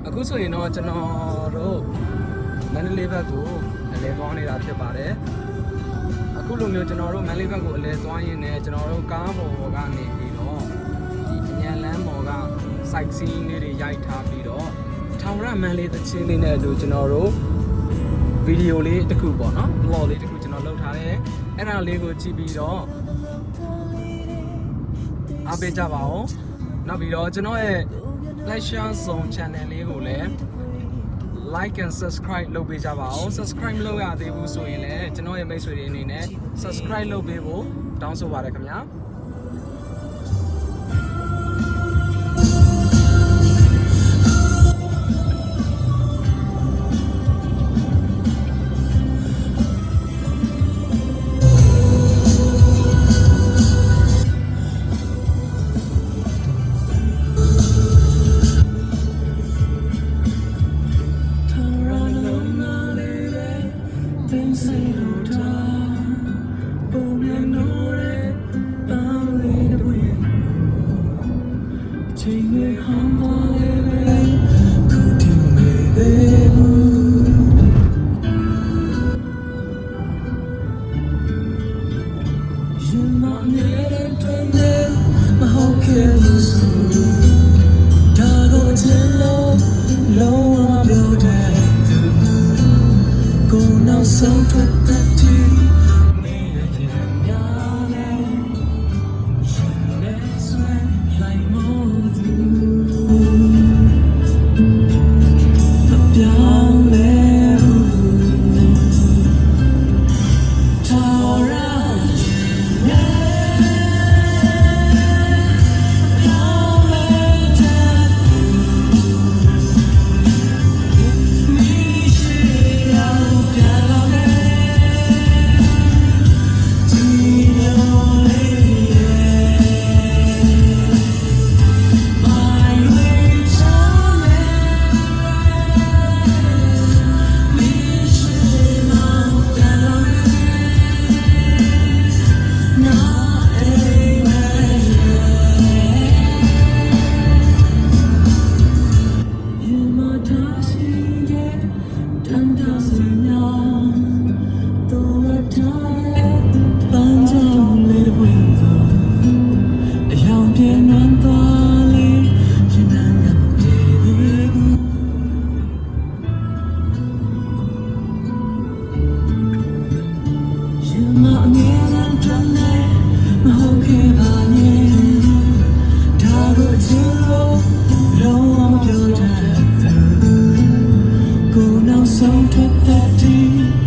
အခုဆိုရင်တော့ကျွန်တော်တို့မန္တလေးဘက်ကိုအလဲသွားနေတာဖြစ်ပါတယ်အခုလိုမျိုးကျွန်တော်တို့မန္တလေးဘက်ကိုအလဲသွားရင်းနဲ့ကျွန်တော်တို့ကားပေါ်ကနေပြီးတော့ဒီအညံလမ်းပေါ်က site scene လေးတွေရိုက်ထားပြီးတော့ထောင်ရမန်းလေးသချင်းလေးနဲ့အတူကျွန်တော်တို့ဗီဒီယိုလေးတစ်ခုပေါ့နော် vlog လေးတစ်ခုကျွန်တော်လုပ်ထားတယ်အဲ့ဒါလေးကိုကြည့်ပြီးတော့အားပေးကြပါဦးနောက်ပြီးတော့ကျွန်တော်ရဲ့ Pleasure Zone channel လေးကိုလည်း like and subscribe လုပ်ပေးကြပါဦး subscribe မလုပ်ရသေးဘူးဆိုရင်လည်းကျွန်တော်ရဲ့မိတ်ဆွေတွေအနေနဲ့ subscribe လုပ်ပေးဖို့တောင်းဆိုပါတယ်ခင်ဗျာ So